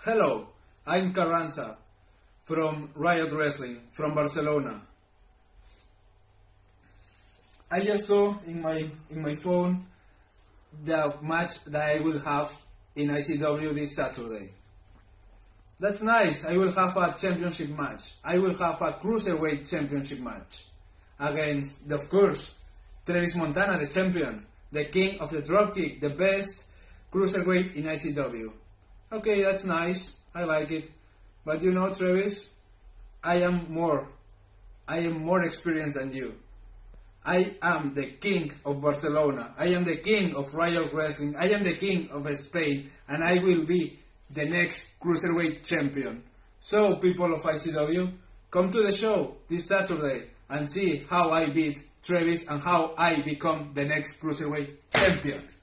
Hello, I'm Carranza from Riot Wrestling from Barcelona. I just saw in my phone the match that I will have in ICW this Saturday. That's nice. I will have a championship match. I will have a cruiserweight championship match against, of course, Travis Montana, the champion, the king of the dropkick, the best cruiserweight in ICW. Okay, that's nice. I like it. But you know, Travis, I am more experienced than you. I am the king of Barcelona. I am the king of Riot Wrestling. I am the king of Spain, and I will be the next cruiserweight champion. So, people of ICW, come to the show this Saturday and see how I beat Travis and how I become the next cruiserweight champion.